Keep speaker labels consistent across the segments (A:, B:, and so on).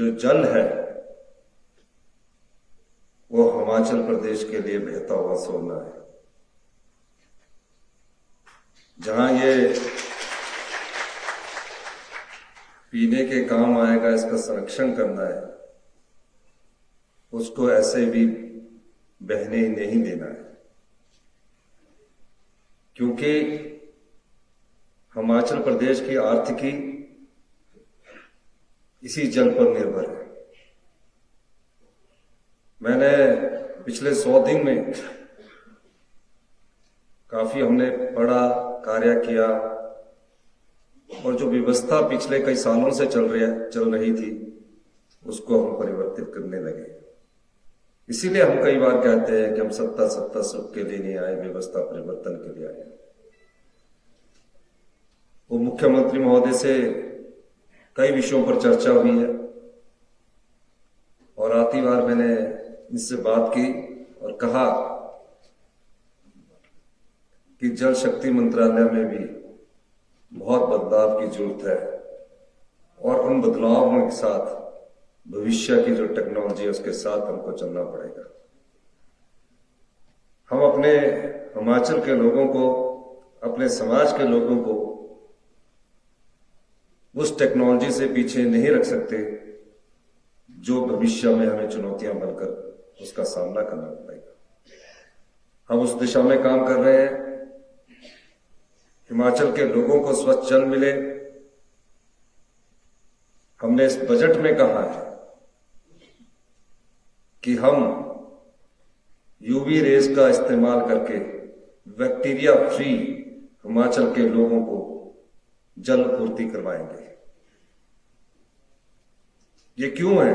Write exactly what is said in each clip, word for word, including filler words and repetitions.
A: जो जल है वो हिमाचल प्रदेश के लिए बहता हुआ सोना है। जहां ये पीने के काम आएगा, इसका संरक्षण करना है, उसको ऐसे भी बहने नहीं देना है, क्योंकि हिमाचल प्रदेश की आर्थिकी इसी जल पर निर्भर है। मैंने पिछले सौ दिन में काफी हमने पढ़ा, कार्य किया, और जो व्यवस्था पिछले कई सालों से चल रही चल रही थी उसको हम परिवर्तित करने लगे। इसीलिए हम कई बार कहते हैं कि हम सत्ता सत्ता सुख के लिए नहीं आए, व्यवस्था परिवर्तन के लिए आए। वो मुख्यमंत्री महोदय से कई विषयों पर चर्चा हुई है और आती बार मैंने इनसे बात की और कहा कि जल शक्ति मंत्रालय में भी बहुत बदलाव की जरूरत है और उन बदलावों के साथ भविष्य की जो टेक्नोलॉजी है उसके साथ हमको चलना पड़ेगा। हम अपने हिमाचल के लोगों को, अपने समाज के लोगों को उस टेक्नोलॉजी से पीछे नहीं रख सकते जो भविष्य में हमें चुनौतियां बनकर उसका सामना करना पड़ेगा। हम उस दिशा में काम कर रहे हैं। हिमाचल के लोगों को स्वच्छ जल मिले। हमने इस बजट में कहा है कि हम यूवी रेज का इस्तेमाल करके बैक्टीरिया फ्री हिमाचल के लोगों को जल पूर्ति करवाएंगे। ये क्यों है?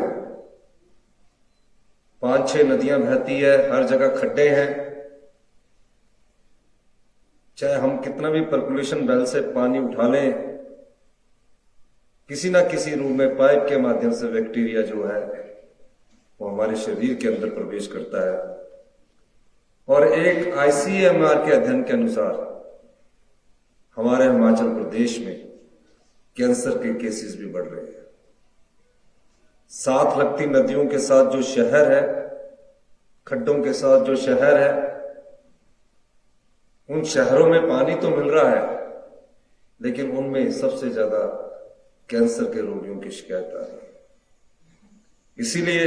A: पांच छह नदियां बहती है, हर जगह खड्डे हैं। चाहे हम कितना भी पर्कुलेशन बेल से पानी उठा लें, किसी ना किसी रूप में पाइप के माध्यम से बैक्टीरिया जो है वो हमारे शरीर के अंदर प्रवेश करता है। और एक आईसीएमआर के अध्ययन के अनुसार हमारे हिमाचल प्रदेश में कैंसर के केसेस भी बढ़ रहे हैं। साथ लगती नदियों के साथ जो शहर है, खड्डों के साथ जो शहर है, उन शहरों में पानी तो मिल रहा है लेकिन उनमें सबसे ज्यादा कैंसर के रोगियों की शिकायत आ रही है। इसीलिए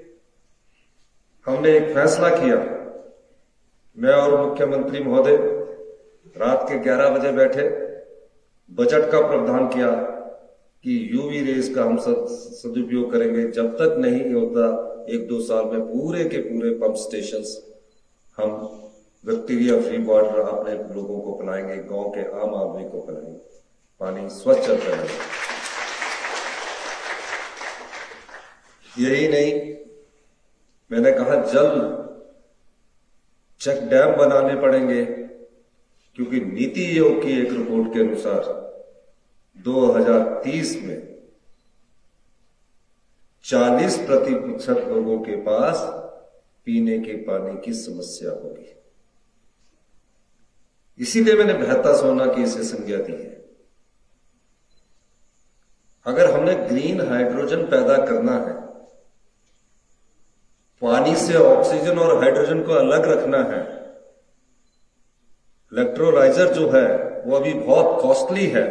A: हमने एक फैसला किया, मैं और मुख्यमंत्री महोदय रात के ग्यारह बजे बैठे, बजट का प्रावधान किया कि यूवी रेज का हम सदुपयोग करेंगे। जब तक नहीं होता एक दो साल में पूरे के पूरे पंप स्टेशंस हम बैक्टीरिया फ्री वाटर अपने लोगों को पिलाएंगे, गांव के आम आदमी को पिलाएंगे, पानी स्वच्छ करेंगे। यही नहीं, मैंने कहा जल चेक डैम बनाने पड़ेंगे, क्योंकि नीति आयोग की एक रिपोर्ट के अनुसार दो हज़ार तीस में चालीस प्रतिशत लोगों के पास पीने के पानी की समस्या होगी। इसीलिए मैंने बहता सोना की इसे संज्ञा दी है। अगर हमने ग्रीन हाइड्रोजन पैदा करना है, पानी से ऑक्सीजन और हाइड्रोजन को अलग रखना है, इलेक्ट्रोलाइजर जो है वो अभी बहुत कॉस्टली है,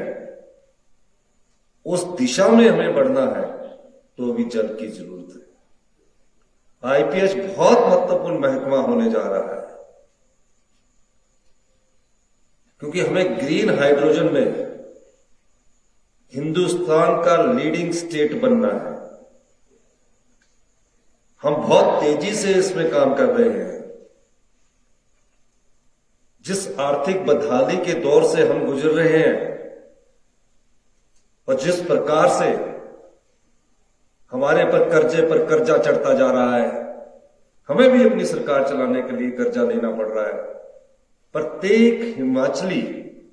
A: उस दिशा में हमें बढ़ना है तो अभी जल की जरूरत है। आईपीएच बहुत महत्वपूर्ण महकमा होने जा रहा है, क्योंकि हमें ग्रीन हाइड्रोजन में हिंदुस्तान का लीडिंग स्टेट बनना है। हम बहुत तेजी से इसमें काम कर रहे हैं। जिस आर्थिक बदहाली के दौर से हम गुजर रहे हैं और जिस प्रकार से हमारे पर कर्जे पर कर्जा चढ़ता जा रहा है, हमें भी अपनी सरकार चलाने के लिए कर्जा लेना पड़ रहा है। प्रत्येक हिमाचली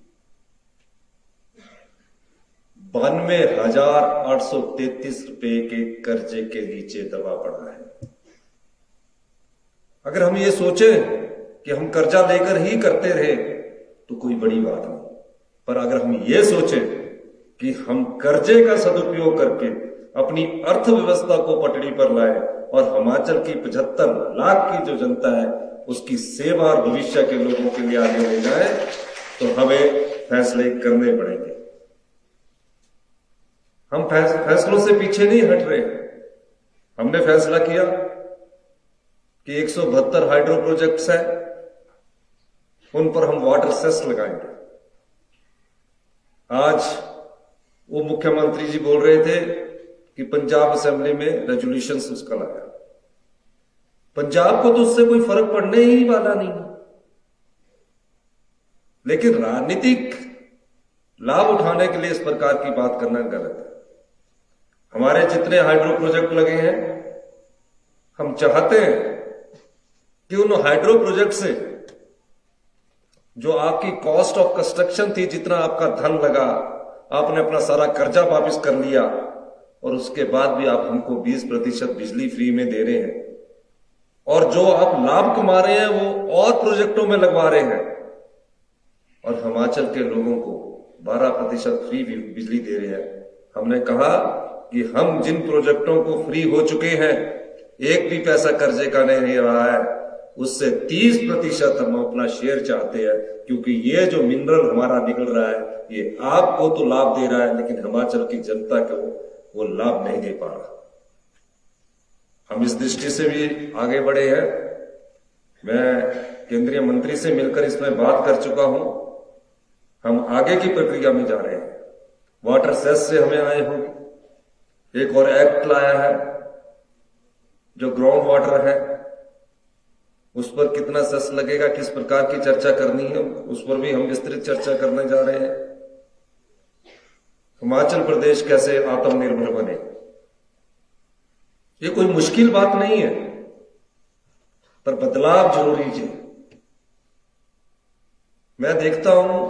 A: बानवे हजार आठ सौ तैतीस रुपए के कर्जे के नीचे दबा पड़ा है। अगर हम ये सोचें कि हम कर्जा लेकर ही करते रहे तो कोई बड़ी बात नहीं, पर अगर हम ये सोचें कि हम कर्जे का सदुपयोग करके अपनी अर्थव्यवस्था को पटड़ी पर लाए और हिमाचल की पचहत्तर लाख की जो जनता है उसकी सेवा और भविष्य के लोगों के लिए आगे ले जाए, तो हमें फैसले करने पड़ेंगे। हम फैसलों से पीछे नहीं हट रहे। हमने फैसला किया कि एक सौ बहत्तर हाइड्रो प्रोजेक्ट्स हैं, उन पर हम वाटर सेस लगाएंगे। आज वो मुख्यमंत्री जी बोल रहे थे कि पंजाब असेंबली में रेजोल्यूशन उसका लाया। पंजाब को तो उससे कोई फर्क पड़ने ही वाला नहीं, लेकिन राजनीतिक लाभ उठाने के लिए इस प्रकार की बात करना गलत है। हमारे जितने हाइड्रो प्रोजेक्ट लगे हैं, हम चाहते हैं कि उन हाइड्रो प्रोजेक्ट से जो आपकी कॉस्ट ऑफ कंस्ट्रक्शन थी, जितना आपका धन लगा, आपने अपना सारा कर्जा वापस कर लिया और उसके बाद भी आप हमको बीस प्रतिशत बिजली फ्री में दे रहे हैं, और जो आप लाभ कमा रहे हैं वो और प्रोजेक्टों में लगवा रहे हैं, और हिमाचल के लोगों को बारह प्रतिशत फ्री बिजली दे रहे हैं। हमने कहा कि हम जिन प्रोजेक्टों को फ्री हो चुके हैं, एक भी पैसा कर्जे का नहीं रहा है, उससे तीस प्रतिशत हम अपना शेयर चाहते हैं, क्योंकि ये जो मिनरल हमारा निकल रहा है ये आपको तो लाभ दे रहा है, लेकिन हिमाचल की जनता को वो लाभ नहीं दे पा रहा। हम इस दृष्टि से भी आगे बढ़े हैं। मैं केंद्रीय मंत्री से मिलकर इसमें बात कर चुका हूं। हम आगे की प्रक्रिया में जा रहे हैं। वाटर सेस से हमें आए होंगे, एक और एक्ट लाया है जो ग्राउंड वाटर है, उस पर कितना सेस लगेगा, किस प्रकार की चर्चा करनी है, उस पर भी हम विस्तृत चर्चा करने जा रहे हैं। हिमाचल प्रदेश कैसे आत्मनिर्भर बने, ये कोई मुश्किल बात नहीं है, पर बदलाव जरूरी है। मैं देखता हूं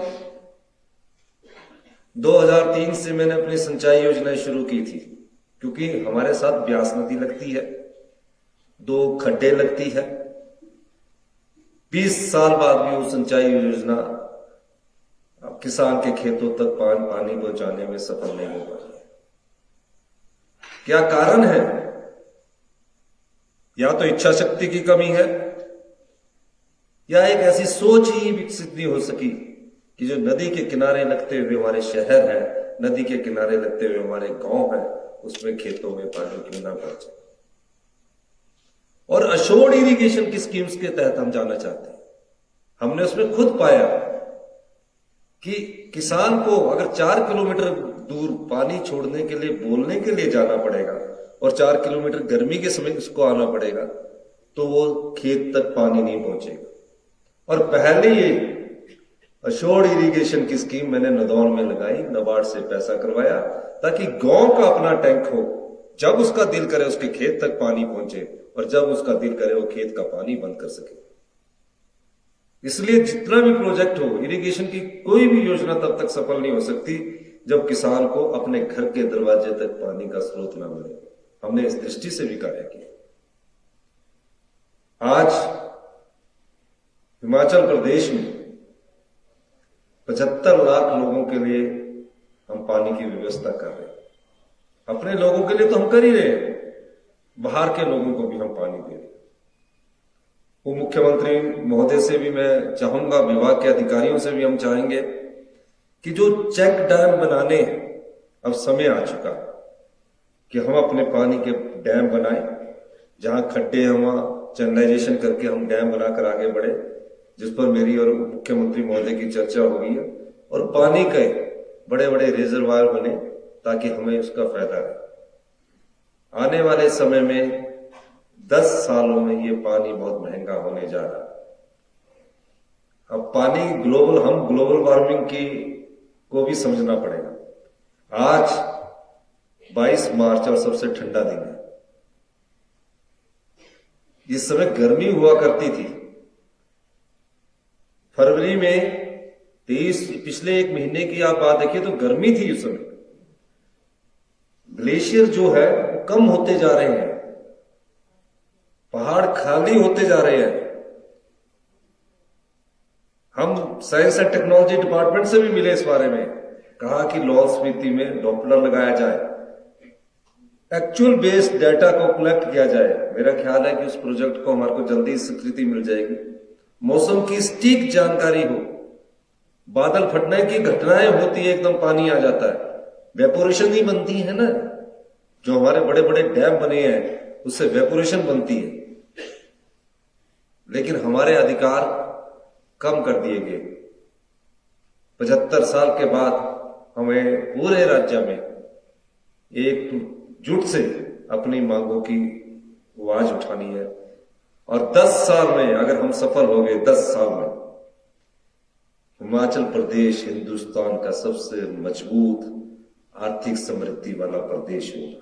A: दो हज़ार तीन से मैंने अपनी सिंचाई योजनाएं शुरू की थी, क्योंकि हमारे साथ ब्यास नदी लगती है, दो खड्डे लगती है। बीस साल बाद भी वो सिंचाई योजना किसान के खेतों तक पानी पहुंचाने में सफल नहीं हो पाई है। क्या कारण है? या तो इच्छा शक्ति की कमी है, या एक ऐसी सोच ही विकसित नहीं हो सकी कि जो नदी के किनारे लगते हुए हमारे शहर है, नदी के किनारे लगते हुए हमारे गांव है, उसमें खेतों में पानी क्यों ना पहुंचे। और अशोर्ड इरिगेशन की स्कीम्स के तहत हम जाना चाहते हैं। हमने उसमें खुद पाया कि किसान को अगर चार किलोमीटर दूर पानी छोड़ने के लिए बोलने के लिए जाना पड़ेगा और चार किलोमीटर गर्मी के समय उसको आना पड़ेगा, तो वो खेत तक पानी नहीं पहुंचेगा। और पहले ये अशोर्ड इरिगेशन की स्कीम मैंने नदौन में लगाई, नाबार्ड से पैसा करवाया, ताकि गांव का अपना टैंक हो, जब उसका दिल करे उसके खेत तक पानी पहुंचे, और जब उसका दिल करे वो खेत का पानी बंद कर सके। इसलिए जितना भी प्रोजेक्ट हो, इरिगेशन की कोई भी योजना तब तक सफल नहीं हो सकती जब किसान को अपने घर के दरवाजे तक पानी का स्रोत ना मिले। हमने इस दृष्टि से भी कार्य किया। आज हिमाचल प्रदेश में पचहत्तर लाख लोगों के लिए हम पानी की व्यवस्था कर रहे हैं। अपने लोगों के लिए तो हम कर ही रहे हैं, बाहर के लोगों को भी हम पानी दे रहे हैं। वो मुख्यमंत्री महोदय से भी मैं चाहूंगा, विभाग के अधिकारियों से भी हम चाहेंगे कि जो चेक डैम बनाने हैं, अब समय आ चुका कि हम अपने पानी के डैम बनाएं। जहां खड्डे हैं वहां चैनलाइजेशन करके हम डैम बनाकर आगे बढ़े, जिस पर मेरी और मुख्यमंत्री महोदय की चर्चा होगी है, और पानी के बड़े बड़े रिजर्वायर बने ताकि हमें उसका फायदा रहे। आने वाले समय में दस सालों में ये पानी बहुत महंगा होने जा रहा है। अब पानी ग्लोबल, हम ग्लोबल वार्मिंग की को भी समझना पड़ेगा। आज बाईस मार्च और सबसे ठंडा दिन है। इस समय गर्मी हुआ करती थी। फरवरी में तेईस, पिछले एक महीने की आप बात देखिए तो गर्मी थी उस समय। ग्लेशियर जो है वो कम होते जा रहे हैं, पहाड़ खाली होते जा रहे हैं। हम साइंस एंड टेक्नोलॉजी डिपार्टमेंट से भी मिले, इस बारे में कहा कि लाहौल स्पीति में डॉपलर लगाया जाए, एक्चुअल बेस्ड डाटा को कलेक्ट किया जाए, मेरा ख्याल है कि उस प्रोजेक्ट को हमारे को जल्दी स्वीकृति मिल जाएगी। मौसम की सटीक जानकारी हो, बादल फटने की घटनाएं होती है, एकदम पानी आ जाता है, वेपोरेशन ही बनती है ना, जो हमारे बड़े बड़े डैम बने हैं उससे वेपोरेशन बनती है। लेकिन हमारे अधिकार कम कर दिए गए। पचहत्तर साल के बाद हमें पूरे राज्य में एकजुट से अपनी मांगों की आवाज उठानी है, और दस साल में अगर हम सफल हो गए, दस साल में हिमाचल प्रदेश हिंदुस्तान का सबसे मजबूत आर्थिक समृद्धि वाला प्रदेश होगा।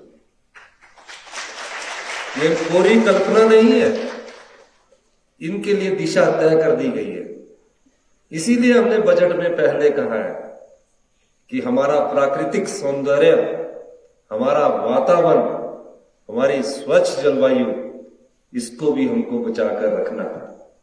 A: ये पूरी कल्पना नहीं है, इनके लिए दिशा तय कर दी गई है। इसीलिए हमने बजट में पहले कहा है कि हमारा प्राकृतिक सौंदर्य, हमारा वातावरण, हमारी स्वच्छ जलवायु, इसको भी हमको बचाकर रखना है।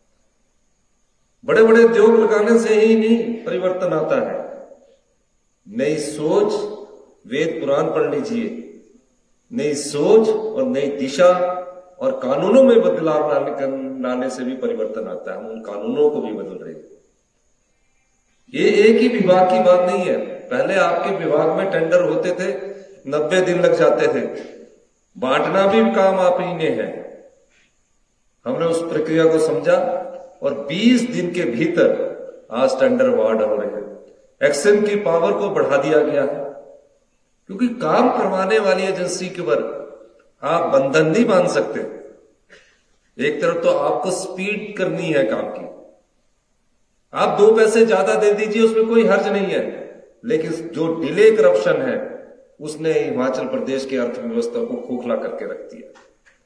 A: बड़े बड़े उद्योग लगाने से ही नहीं परिवर्तन आता है। नई सोच, वेद पुराण पढ़ लीजिए, नई सोच और नई दिशा और कानूनों में बदलाव लाने से भी परिवर्तन आता है। हम उन कानूनों को भी बदल रहे हैं। ये एक ही विभाग की बात नहीं है। पहले आपके विभाग में टेंडर होते थे, नब्बे दिन लग जाते थे, बांटना भी काम आप ही ने है। हमने उस प्रक्रिया को समझा और बीस दिन के भीतर आज टेंडर अवार्ड हो रहे हैं। एक्शन की पावर को बढ़ा दिया गया है, क्योंकि काम करवाने वाली एजेंसी के ऊपर आप बंधन नहीं बांध सकते। एक तरफ तो आपको स्पीड करनी है काम की, आप दो पैसे ज्यादा दे दीजिए, उसमें कोई हर्ज नहीं है, लेकिन जो डिले करप्शन है उसने हिमाचल प्रदेश की अर्थव्यवस्था को खोखला करके रख दिया।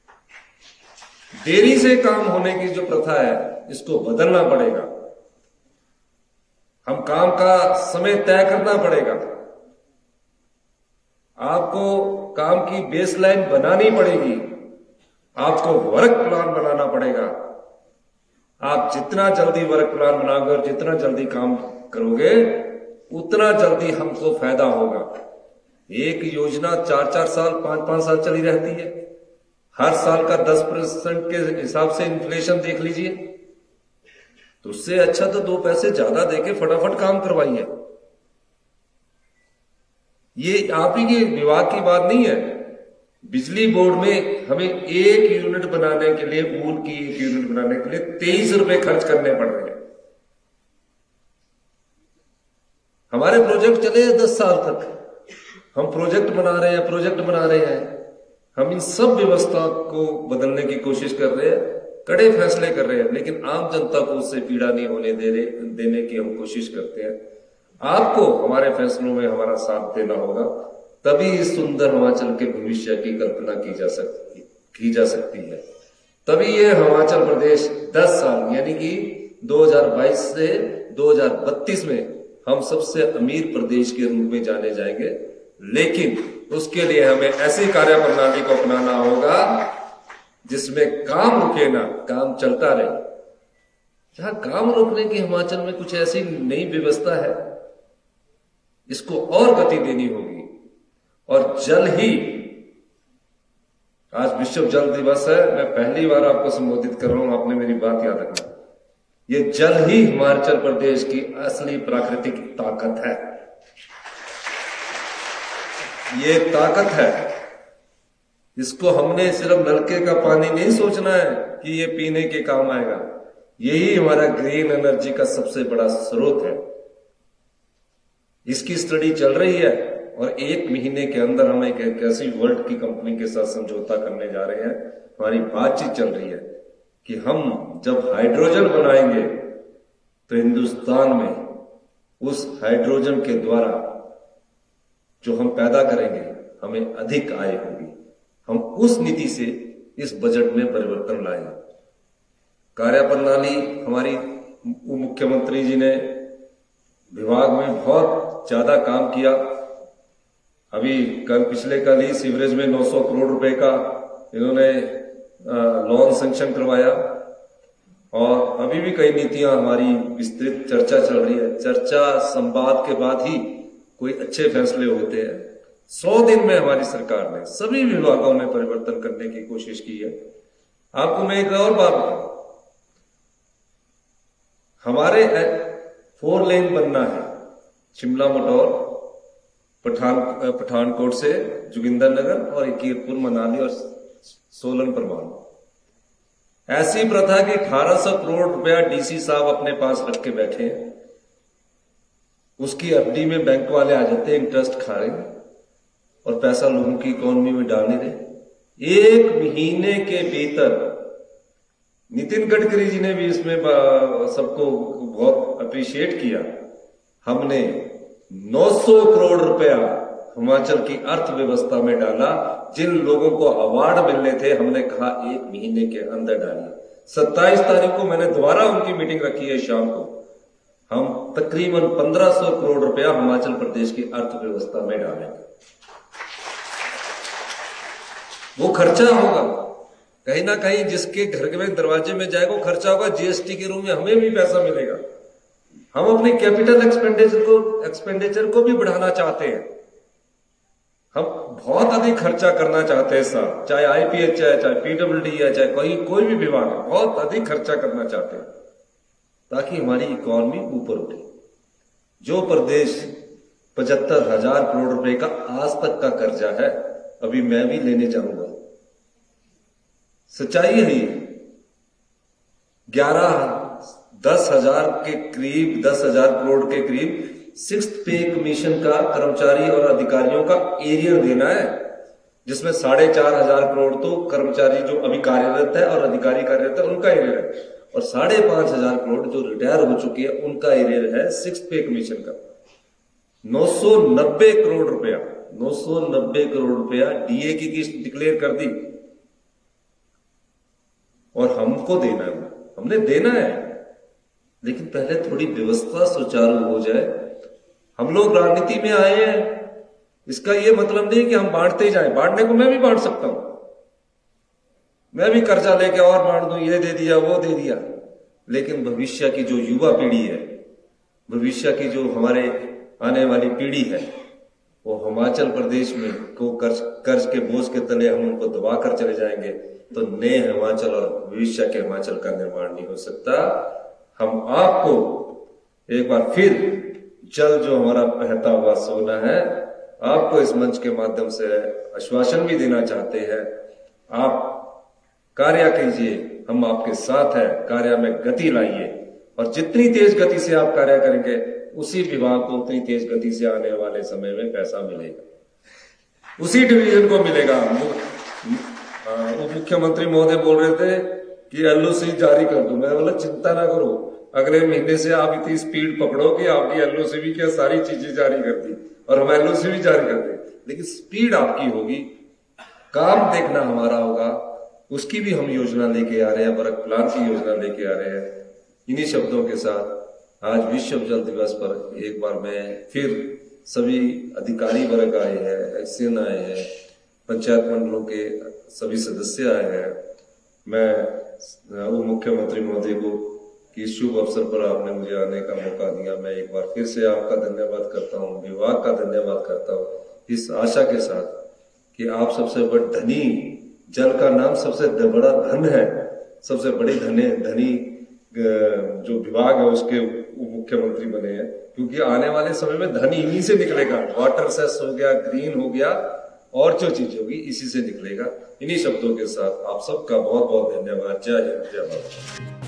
A: देरी से काम होने की जो प्रथा है, इसको बदलना पड़ेगा। हम काम का समय तय करना पड़ेगा। आपको काम की बेसलाइन बनानी पड़ेगी, आपको वर्क प्लान बनाना पड़ेगा। आप जितना जल्दी वर्क प्लान बनाओगे और जितना जल्दी काम करोगे, उतना जल्दी हमको फायदा होगा। एक योजना चार चार साल, पांच पांच साल चली रहती है। हर साल का दस परसेंट के हिसाब से इन्फ्लेशन देख लीजिए, तो उससे अच्छा तो दो पैसे ज्यादा देके फटाफट काम करवाइए। ये आप ही के विभाग की बात नहीं है। बिजली बोर्ड में हमें एक यूनिट बनाने के लिए, ऊल की एक यूनिट बनाने के लिए तेईस रुपए खर्च करने पड़ रहे हैं। हमारे प्रोजेक्ट चले दस साल तक, हम प्रोजेक्ट बना रहे हैं प्रोजेक्ट बना रहे हैं हम इन सब व्यवस्था को बदलने की कोशिश कर रहे हैं, कड़े फैसले कर रहे हैं, लेकिन आम जनता को उससे पीड़ा नहीं होने दे रहे देने की हम कोशिश करते हैं। आपको हमारे फैसलों में हमारा साथ देना होगा, तभी इस सुंदर हिमाचल के भविष्य की कल्पना की जा सकती की जा सकती है। तभी ये हिमाचल प्रदेश दस साल यानी कि दो हज़ार बाईस से दो हज़ार बत्तीस में हम सबसे अमीर प्रदेश के रूप में जाने जाएंगे। लेकिन उसके लिए हमें ऐसी कार्य प्रणाली को अपनाना होगा जिसमें काम रुके ना, काम चलता रहे। जहां काम रोकने की हिमाचल में कुछ ऐसी नई व्यवस्था है, इसको और गति देनी होगी। और जल ही, आज विश्व जल दिवस है, मैं पहली बार आपको संबोधित कर रहा हूं, आपने मेरी बात याद रखना। ये जल ही हिमाचल प्रदेश की असली प्राकृतिक ताकत है। ये ताकत है, इसको हमने सिर्फ नलके का पानी नहीं सोचना है कि ये पीने के काम आएगा। यही हमारा ग्रीन एनर्जी का सबसे बड़ा स्रोत है। इसकी स्टडी चल रही है और एक महीने के अंदर हम एक, एक ऐसी वर्ल्ड की कंपनी के साथ समझौता करने जा रहे हैं। हमारी बातचीत चल रही है कि हम जब हाइड्रोजन बनाएंगे तो हिंदुस्तान में उस हाइड्रोजन के द्वारा जो हम पैदा करेंगे हमें अधिक आय होगी। हम उस नीति से इस बजट में परिवर्तन लाए। कार्यप्रणाली हमारी मुख्यमंत्री जी ने विभाग में बहुत ज्यादा काम किया। अभी कल पिछले कल ही सीवरेज में नौ सौ करोड़ रुपए का इन्होंने लोन सैंक्शन करवाया और अभी भी कई नीतियां हमारी विस्तृत चर्चा चल रही है। चर्चा संवाद के बाद ही कोई अच्छे फैसले होते हैं। सौ दिन में हमारी सरकार ने सभी विभागों में परिवर्तन करने की कोशिश की है। आपको मैं एक और बात बताऊं, हमारे फोर लेन बनना है शिमला मटौर, पठान पठानकोट से जोगिंदरनगर और कीरतपुर मनाली और सोलन परवान। ऐसी प्रथा कि अठारह सौ करोड़ रुपया डीसी साहब अपने पास रख के बैठे हैं, उसकी एफडी में बैंक वाले आ जाते हैं, इंटरेस्ट खा रहे हैं और पैसा लोगों की इकोनॉमी में डाल नहीं रहे। एक महीने के भीतर नितिन गडकरी जी ने भी इसमें सबको बहुत अप्रिशिएट किया, हमने नौ सौ करोड़ रुपया हिमाचल की अर्थव्यवस्था में डाला। जिन लोगों को अवार्ड मिलने थे हमने कहा एक महीने के अंदर डालिए। सत्ताईस तारीख को मैंने दोबारा उनकी मीटिंग रखी है शाम को, हम तकरीबन पंद्रह सौ करोड़ रुपया हिमाचल प्रदेश की अर्थव्यवस्था में डालेंगे। वो खर्चा होगा कहीं ना कहीं, जिसके घर में दरवाजे में जाएगा वो खर्चा होगा। जीएसटी के रूप में हमें भी पैसा मिलेगा। हम अपने कैपिटल एक्सपेंडिचर को एक्सपेंडिचर को भी बढ़ाना चाहते हैं। हम बहुत अधिक खर्चा करना चाहते हैं साहब, चाहे आईपीएच है, चाहे पीडब्ल्यूडी है, चाहे कोई कोई भी विभाग है, बहुत अधिक खर्चा करना चाहते हैं ताकि हमारी इकोनॉमी ऊपर उठे। जो प्रदेश पचहत्तर हजार करोड़ रुपए का आज तक का कर्जा है, अभी मैं भी लेने जाऊंगा। सच्चाई है ये, ग्यारह दस हजार के करीब, दस हजार करोड़ के करीब सिक्स्थ पे कमीशन का कर्मचारी और अधिकारियों का एरियर देना है, जिसमें साढ़े चार हजार करोड़ तो कर्मचारी जो अभी कार्यरत है और अधिकारी कार्यरत है उनका एरियर है, और साढ़े पांच हजार करोड़ जो रिटायर हो चुकी है उनका एरियर है सिक्स्थ पे कमीशन का। नौ सौ नब्बे करोड़ रुपया नौ सौ नब्बे करोड़ रुपया डीए की किस्त डिक्लेयर कर दी और हमको देना है, हमने देना है। लेकिन पहले थोड़ी व्यवस्था सुचारू हो जाए। हम लोग राजनीति में आए हैं, इसका ये मतलब नहीं कि हम बांटते ही जाएं। बांटने को मैं भी बांट सकता हूं, मैं भी कर्जा लेके और बांट दूं, ये दे दिया वो दे दिया। लेकिन भविष्य की जो युवा पीढ़ी है, भविष्य की जो हमारे आने वाली पीढ़ी है, वो हिमाचल प्रदेश में को कर्ज कर्ज के बोझ के तले हम उनको दबा कर चले जाएंगे तो नए हिमाचल और भविष्य के हिमाचल का निर्माण नहीं हो सकता। हम आपको एक बार फिर जल जो हमारा बहता हुआ सोना है, आपको इस मंच के माध्यम से आश्वासन भी देना चाहते हैं। आप कार्य कीजिए, हम आपके साथ हैं, कार्य में गति लाइए और जितनी तेज गति से आप कार्य करेंगे उसी विभाग को उतनी तेज गति से आने वाले समय में पैसा मिलेगा, उसी डिवीजन को मिलेगा। उप मुख्यमंत्री महोदय बोल रहे थे कि एलओसी जारी कर दो, मैं बोला चिंता ना करो, अगले महीने से आप इतनी स्पीड पकड़ो कि आपकी एलओसी भी क्या सारी चीजें जारी कर दी और हम एलओसी भी जारी कर दें। लेकिन स्पीड आपकी होगी, काम देखना हमारा होगा, उसकी भी हम योजना लेके आ रहे हैं, वर्क प्लान की योजना लेके आ रहे हैं। इन्हीं शब्दों के साथ आज विश्व जल दिवस पर एक बार मैं फिर सभी अधिकारी वर्ग आए हैं, एक्सीएन आए हैं, पंचायत मंडलों के सभी सदस्य आए हैं। मैं उप मुख्यमंत्री महोदय को कि इस शुभ अवसर पर आपने मुझे आने का मौका दिया, मैं एक बार फिर से आपका धन्यवाद करता हूँ, विभाग का धन्यवाद करता हूँ, इस आशा के साथ कि आप सबसे बड़ धनी, जल का नाम सबसे बड़ा धन है, सबसे बड़ी धने धनी जो विभाग है उसके उप मुख्यमंत्री बने हैं, क्योंकि आने वाले समय में धन इन्हीं से निकलेगा। वाटर सेस हो गया, ग्रीन हो गया और जो चीज होगी इसी से निकलेगा। इन्हीं शब्दों के साथ आप सबका बहुत बहुत धन्यवाद। जय हिंद, जय भारत।